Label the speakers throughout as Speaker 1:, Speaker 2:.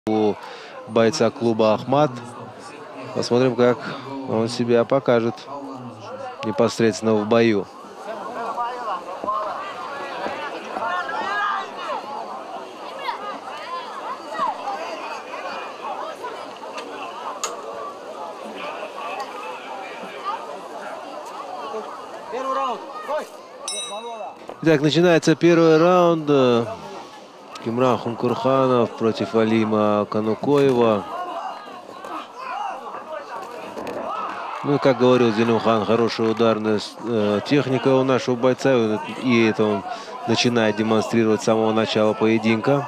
Speaker 1: у бойца клуба «Ахмат». Посмотрим, как он себя покажет непосредственно в бою. Итак, начинается первый раунд. Кимран Хумкурханов против Алима Канукоева. Ну и, как говорил Зелимхан, хорошая ударная техника у нашего бойца. И это он начинает демонстрировать с самого начала поединка.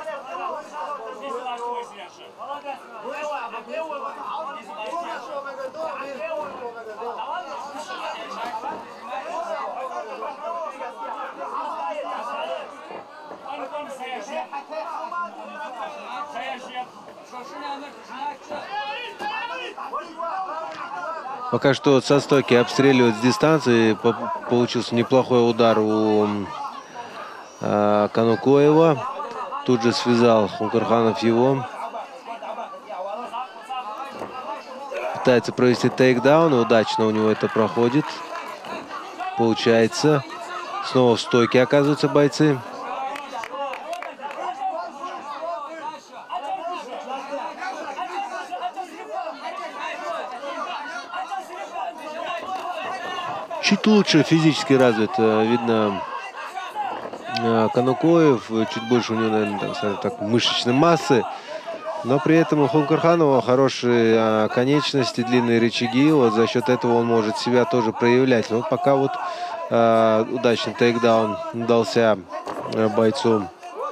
Speaker 1: Пока что со стойки обстреливают с дистанции. Получился неплохой удар у Канукоева. Тут же связал Хумкурханов его. Пытается провести тейкдаун. Удачно у него это проходит. Получается. Снова в стойке оказываются бойцы. Чуть лучше физически развит, видно, Канукоев, чуть больше у него, наверное, скажем так, мышечной массы, но при этом у Хумкурханова хорошие конечности, длинные рычаги, вот за счет этого он может себя тоже проявлять. Вот пока вот удачный тейкдаун удался бойцу,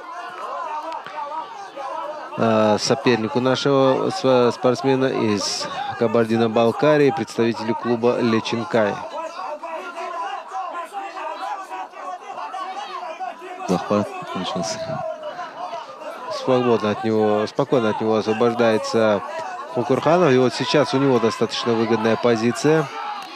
Speaker 1: сопернику нашего спортсмена из Кабардино-Балкарии, представителю клуба Леченкай.
Speaker 2: Захват начался.
Speaker 1: Спокойно от него освобождается Хумкурханов. И вот сейчас у него достаточно выгодная позиция.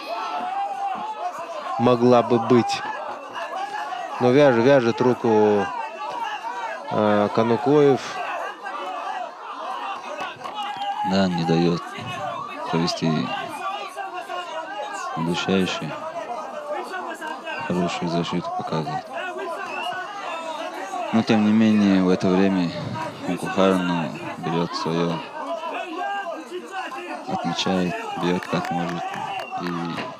Speaker 1: Могла бы быть. Но вяжет руку Канукоев.
Speaker 2: Да, не дает провести удушающий. Хорошую защиту показывает. Но, тем не менее, в это время Хумкурханов берет свое, отмечает, бьет как может и,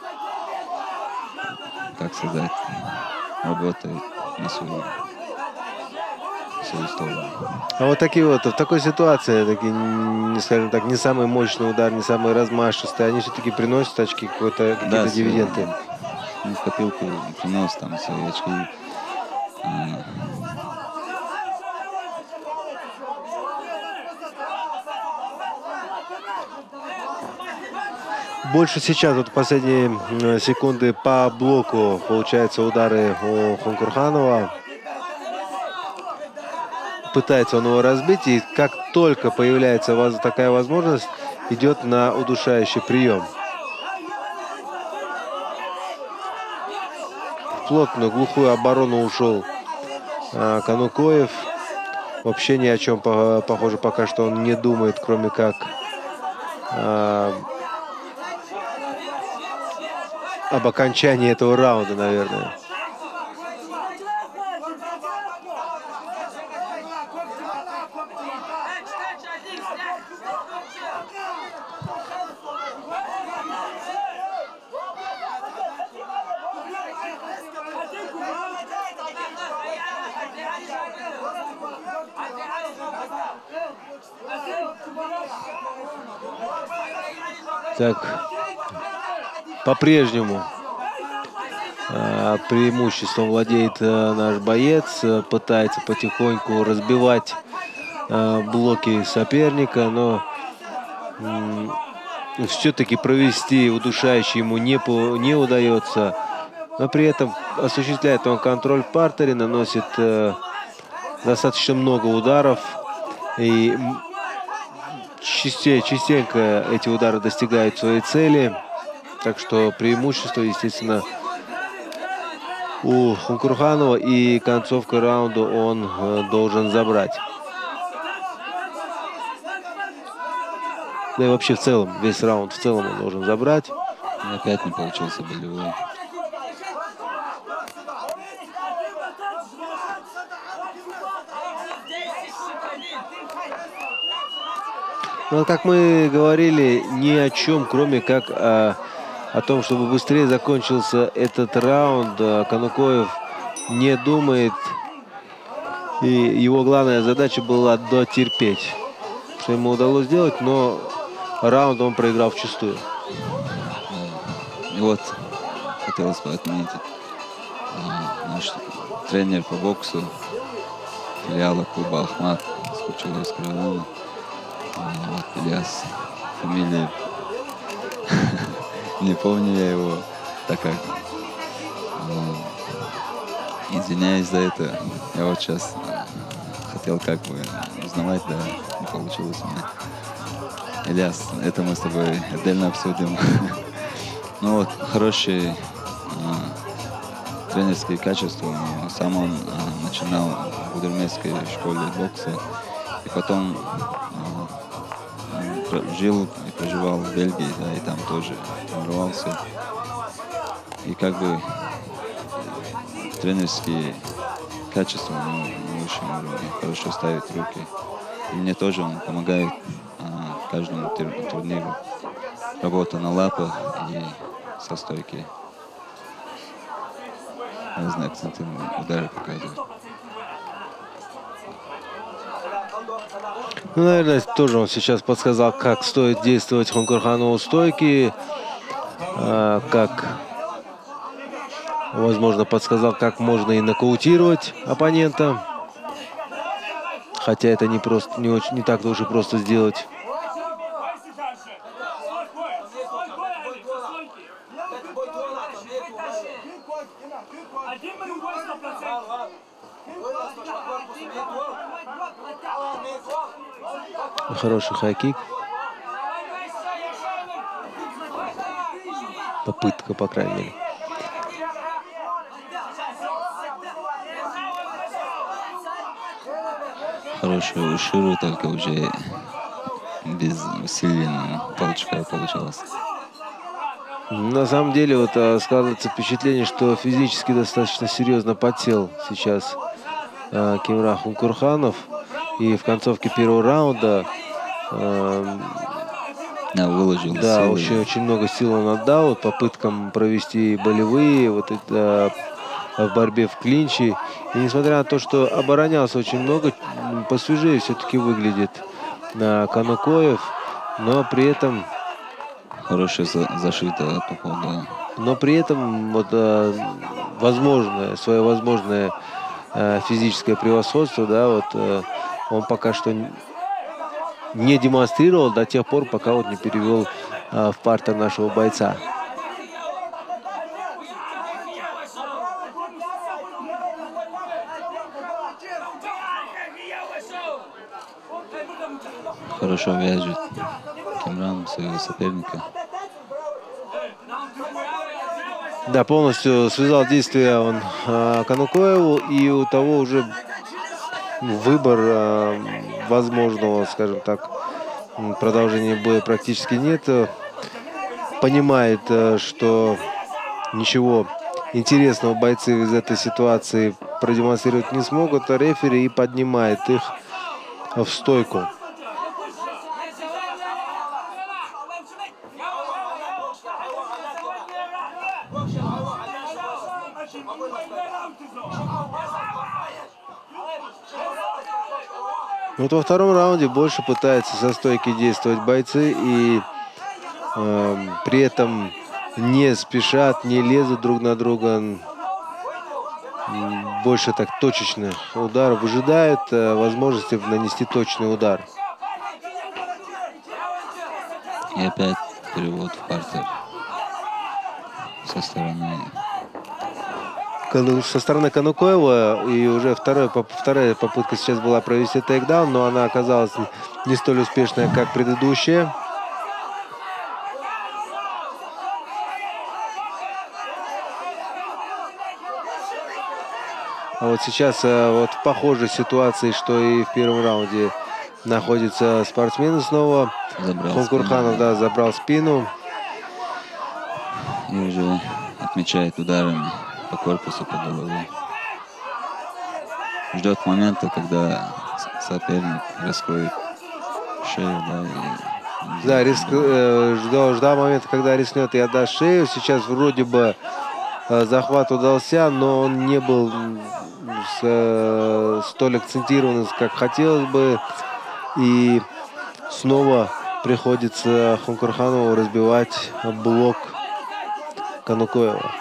Speaker 2: так сказать, работает на свою сторону.
Speaker 1: А вот такие вот, в такой ситуации, такие, скажем так, не самый мощный удар, не самый размашистый, они все-таки приносят очки, какие-то дивиденды.
Speaker 2: В копилку приносят там свои очки.
Speaker 1: Больше сейчас, вот последние секунды по блоку, получается, удары у Хумкурханова. Пытается он его разбить, и как только появляется такая возможность, идет на удушающий прием. В плотную, глухую оборону ушел Канукоев. Вообще ни о чем, похоже, пока что он не думает, кроме как об окончании этого раунда, наверное. Так, по-прежнему преимуществом владеет наш боец, пытается потихоньку разбивать блоки соперника, но все-таки провести удушающий ему не удается. Но при этом осуществляет он контроль в партере, наносит достаточно много ударов. И частенько эти удары достигают своей цели. Так что преимущество, естественно, у Хумкурханова, и концовка раунда он должен забрать. Да и вообще в целом, весь раунд в целом он должен забрать.
Speaker 2: И опять не получился болевой.
Speaker 1: Но, как мы говорили, ни о чем, кроме как о том, чтобы быстрее закончился этот раунд. Канукоев не думает. И его главная задача была дотерпеть. Что ему удалось сделать, но раунд он проиграл вчистую.
Speaker 2: И вот хотелось бы отметить наш тренер по боксу филиала клуба «Ахмат» Скучевского района. Вот Ильяс, фамилия, не помню я его, так как извиняюсь за это. Я вот сейчас хотел как бы узнавать, да, не получилось у меня. Ильяс, это мы с тобой отдельно обсудим. Ну вот, хорошие тренерские качества. Сам он начинал в Гудермесской школе бокса. И потом жил и проживал в Бельгии, да, и там тоже тренировался. И как бы тренерские качества на высшем уровне, хорошо ставит руки. И мне тоже он помогает каждому турниру. Работа на лапах и со стойки. Разные акцентные удары показывают.
Speaker 1: Ну, наверное, тоже он сейчас подсказал, как стоит действовать Хонгкорхану у стойки, как, возможно, подсказал, как можно и нокаутировать оппонента. Хотя это не просто, не так-то уж и просто сделать. Хороший хай-кик. Попытка, по крайней мере.
Speaker 2: Хорошую уширу, только уже без усиленного толчка получалось.
Speaker 1: На самом деле, вот складывается впечатление, что физически достаточно серьезно подсел сейчас Кимран Хонгкорханов. И в концовке первого раунда
Speaker 2: выложил
Speaker 1: да,
Speaker 2: силы.
Speaker 1: очень много сил он отдал вот, попыткам провести болевые, вот это в борьбе в клинче. И несмотря на то, что оборонялся очень много, посвежее все-таки выглядит Канукоев, но при этом
Speaker 2: хорошая зашита по ходу.
Speaker 1: Но при этом вот, свое возможное физическое превосходство, да, вот он пока что не демонстрировал до тех пор, пока вот не перевел в партер нашего бойца.
Speaker 2: Хорошо вяжет Кимран своего соперника.
Speaker 1: Да, полностью связал действия он Канукоеву, и у того уже выбор возможного, скажем так, продолжения боя практически нет. Понимает, что ничего интересного бойцы из этой ситуации продемонстрировать не смогут, а рефери и поднимает их в стойку. Вот во втором раунде больше пытаются со стойки действовать бойцы и при этом не спешат, не лезут друг на друга. Больше так точечных ударов, выжидают возможности нанести точный удар.
Speaker 2: И опять перевод в партер
Speaker 1: со стороны Канукоева. И уже вторая попытка сейчас была провести тейкдаун, но она оказалась не столь успешная, как предыдущая. А вот сейчас вот в похожей ситуации, что и в первом раунде, находится спортсмен снова. Хонкурханов, да, забрал спину.
Speaker 2: И уже отмечает ударами по корпусу, по голове. Ждет момента, когда соперник раскроет шею, да.
Speaker 1: Ждал момента, когда рискнет и отдаст шею. Сейчас вроде бы захват удался, но он не был столь акцентирован, как хотелось бы. И снова приходится Хонкурханову разбивать блок Канукоева.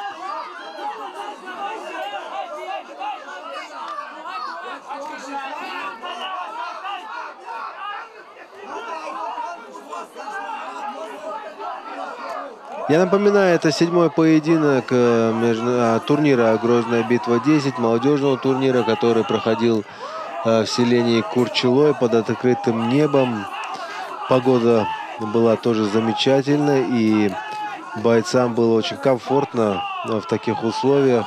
Speaker 1: Я напоминаю, это 7-й поединок турнира «Грозная битва-10», молодежного турнира, который проходил в селении Курчелой под открытым небом. Погода была тоже замечательная, и бойцам было очень комфортно в таких условиях.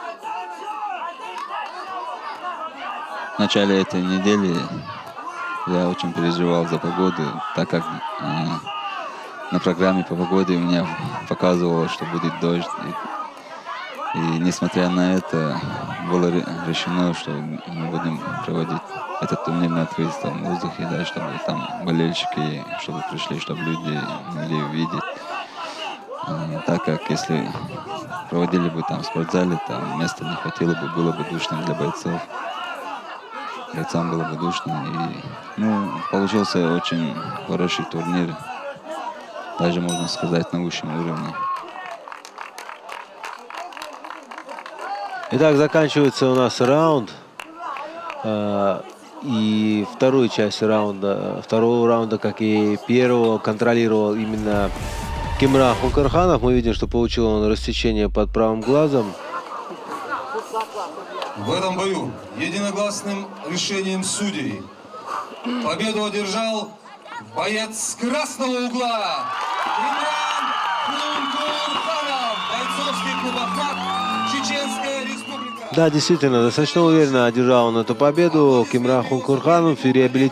Speaker 2: В начале этой недели я очень переживал за погоду, так как на программе по погоде у меня показывало, что будет дождь. И несмотря на это, было решено, что мы будем проводить этот турнир на открытом воздухе, да, чтобы там болельщики, чтобы пришли, чтобы люди могли увидеть. Так как если проводили бы там в спортзале, там места не хватило бы, было бы душно для бойцов. Бойцам было бы душно. И, получился очень хороший турнир. Даже, можно сказать, на высшем уровне.
Speaker 1: Итак, заканчивается у нас раунд. И вторую часть второго раунда, как и первого, контролировал именно Кимран Хонкурханов. Мы видим, что получил он рассечение под правым глазом.
Speaker 3: В этом бою единогласным решением судей победу одержал боец красного угла Кимран Хонкурханов, бойцовский клуб «Ахмат», Чеченская Республика.
Speaker 1: Да, действительно, достаточно уверенно одержал он эту победу. Кимран Хонкурханов реабилитирован.